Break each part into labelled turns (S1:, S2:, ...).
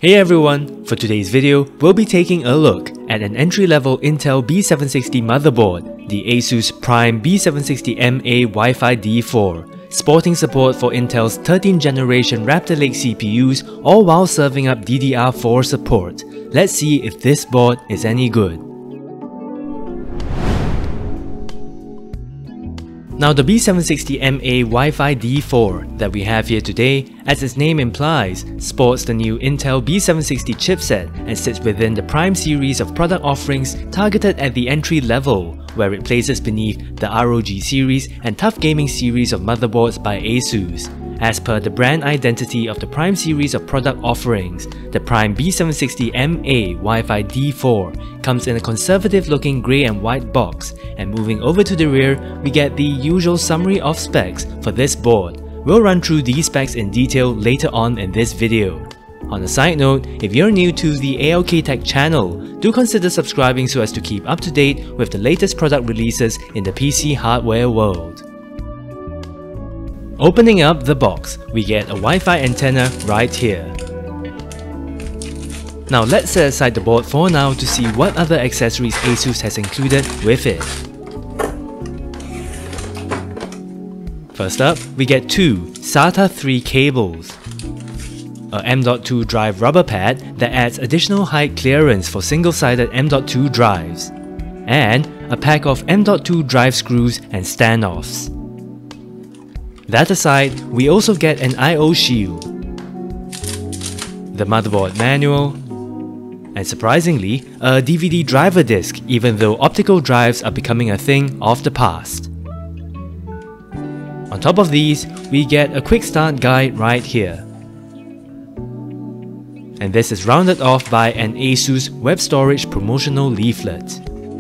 S1: Hey everyone, for today's video, we'll be taking a look at an entry-level Intel B760 motherboard, the ASUS Prime B760M-A WiFi D4, sporting support for Intel's 13th generation Raptor Lake CPUs, all while serving up DDR4 support. Let's see if this board is any good. Now the B760M-A WiFi D4 that we have here today, as its name implies, sports the new Intel B760 chipset and sits within the Prime series of product offerings targeted at the entry level, where it places beneath the ROG series and Tough Gaming series of motherboards by ASUS. As per the brand identity of the Prime series of product offerings, the Prime B760M-A WiFi D4 comes in a conservative looking grey and white box, and moving over to the rear, we get the usual summary of specs for this board. We'll run through these specs in detail later on in this video. On a side note, if you're new to the ALK Tech channel, do consider subscribing so as to keep up to date with the latest product releases in the PC hardware world. Opening up the box, we get a Wi-Fi antenna right here. Now let's set aside the board for now to see what other accessories ASUS has included with it. First up, we get two SATA 3 cables, a M.2 drive rubber pad that adds additional height clearance for single-sided M.2 drives, and a pack of M.2 drive screws and standoffs. That aside, we also get an I/O shield, the motherboard manual, and surprisingly, a DVD driver disc, even though optical drives are becoming a thing of the past. On top of these, we get a quick start guide right here. And this is rounded off by an ASUS web storage promotional leaflet.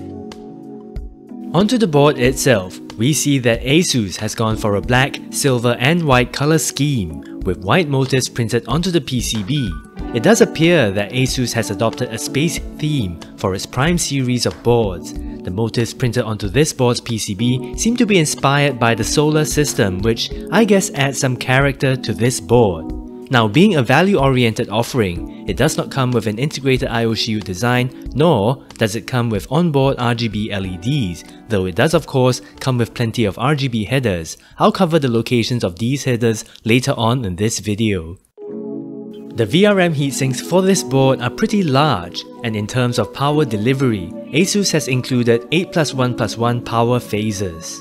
S1: Onto the board itself, we see that ASUS has gone for a black, silver and white color scheme, with white motifs printed onto the PCB. It does appear that ASUS has adopted a space theme for its Prime series of boards. The motifs printed onto this board's PCB seem to be inspired by the solar system, which I guess adds some character to this board. Now, being a value-oriented offering, it does not come with an integrated I/O shield design, nor does it come with onboard RGB LEDs, though it does of course come with plenty of RGB headers. I'll cover the locations of these headers later on in this video. The VRM heatsinks for this board are pretty large, and in terms of power delivery, ASUS has included 8+1+1 power phases.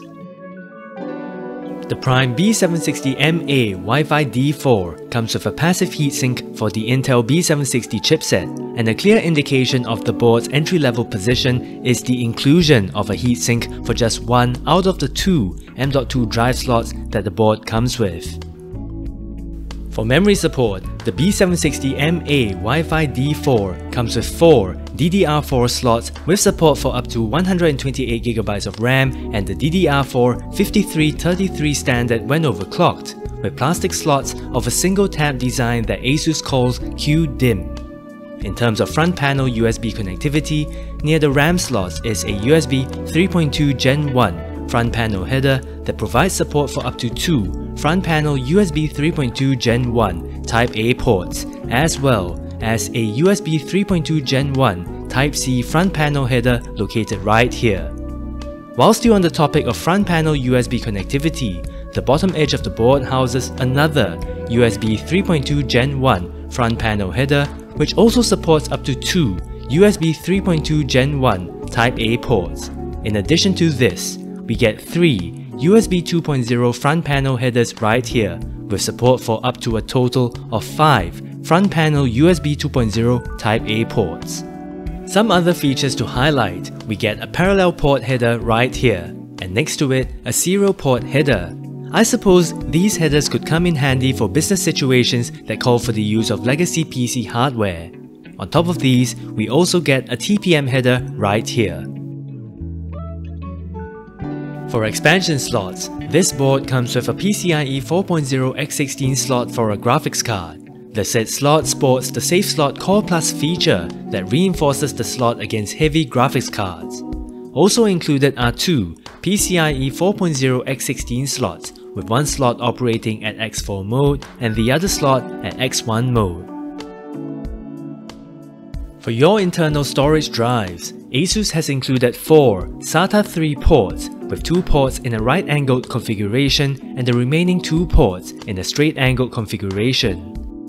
S1: The Prime B760M-A WiFi D4 comes with a passive heatsink for the Intel B760 chipset, and a clear indication of the board's entry-level position is the inclusion of a heatsink for just one out of the two M.2 drive slots that the board comes with. For memory support, the B760M-A WiFi D4 comes with 4 DDR4 slots with support for up to 128GB of RAM and the DDR4 5333 standard when overclocked, with plastic slots of a single tab design that ASUS calls QDIMM. In terms of front panel USB connectivity, near the RAM slots is a USB 3.2 Gen 1 front panel header that provides support for up to 2 front panel USB 3.2 Gen 1 Type A ports, as well as a USB 3.2 Gen 1 Type C front panel header located right here. While still on the topic of front panel USB connectivity, the bottom edge of the board houses another USB 3.2 Gen 1 front panel header, which also supports up to 2 USB 3.2 Gen 1 Type A ports. In addition to this, we get 3 USB 2.0 front panel headers right here, with support for up to a total of 5 front panel USB 2.0 Type A ports. Some other features to highlight, we get a parallel port header right here, and next to it, a serial port header. I suppose these headers could come in handy for business situations that call for the use of legacy PC hardware. On top of these, we also get a TPM header right here. For expansion slots, this board comes with a PCIe 4.0 x16 slot for a graphics card. The said slot sports the Safe Slot Core Plus feature that reinforces the slot against heavy graphics cards. Also included are two PCIe 4.0 x16 slots, with one slot operating at X4 mode and the other slot at X1 mode. For your internal storage drives, ASUS has included 4 SATA 3 ports, with 2 ports in a right-angled configuration and the remaining 2 ports in a straight-angled configuration.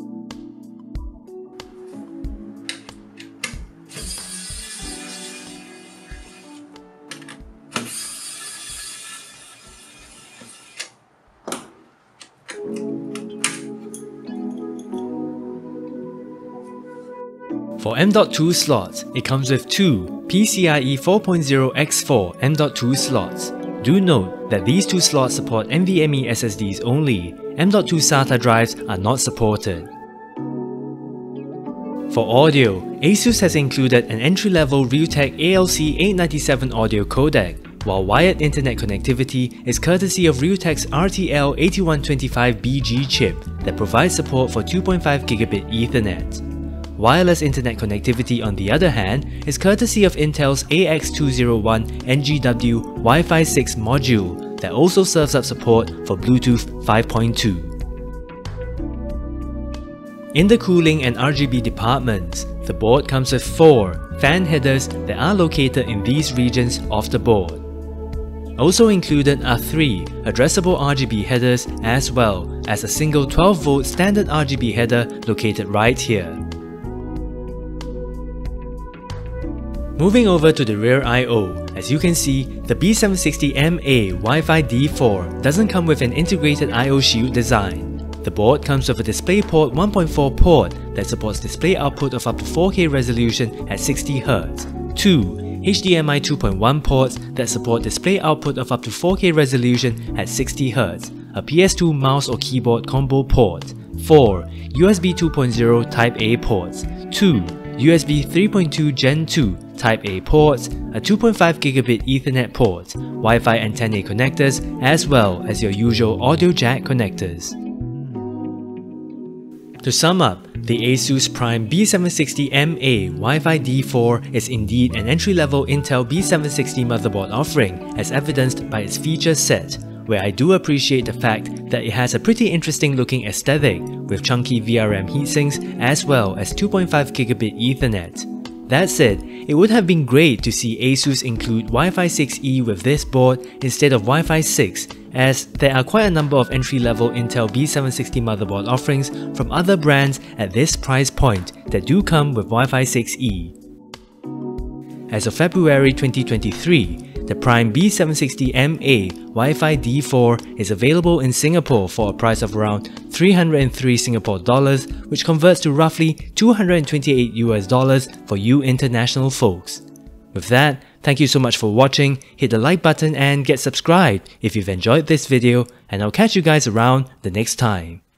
S1: For M.2 slots, it comes with 2 PCIe 4.0 x4 M.2 slots. Do note that these 2 slots support NVMe SSDs only. M.2 SATA drives are not supported. For audio, ASUS has included an entry-level Realtek ALC897 audio codec, while wired internet connectivity is courtesy of Realtek's RTL8125BG chip that provides support for 2.5GB Ethernet. Wireless internet connectivity, on the other hand, is courtesy of Intel's AX201 NGW Wi-Fi 6 module that also serves up support for Bluetooth 5.2. In the cooling and RGB departments, the board comes with 4 fan headers that are located in these regions of the board. Also included are 3 addressable RGB headers as well as a single 12V standard RGB header located right here. Moving over to the rear I/O, as you can see, the B760M-A Wi-Fi D4 doesn't come with an integrated I/O shield design. The board comes with a DisplayPort 1.4 port that supports display output of up to 4K resolution at 60Hz, 2 HDMI 2.1 ports that support display output of up to 4K resolution at 60Hz, a PS2 mouse or keyboard combo port, 4 USB 2.0 Type A ports, 2 USB 3.2 Gen 2 Type A ports, a 2.5GB Ethernet port, Wi-Fi antennae connectors, as well as your usual audio jack connectors. To sum up, the ASUS Prime B760M-A Wi-Fi D4 is indeed an entry-level Intel B760 motherboard offering, as evidenced by its feature set, where I do appreciate the fact that it has a pretty interesting looking aesthetic with chunky VRM heatsinks as well as 2.5GB Ethernet. That said, it would have been great to see ASUS include Wi-Fi 6E with this board instead of Wi-Fi 6, as there are quite a number of entry-level Intel B760 motherboard offerings from other brands at this price point that do come with Wi-Fi 6E. As of February 2023, the Prime B760M-A Wi-Fi D4 is available in Singapore for a price of around 303 Singapore dollars, which converts to roughly $228 US for you international folks. With that, thank you so much for watching, hit the like button and get subscribed if you've enjoyed this video, and I'll catch you guys around the next time.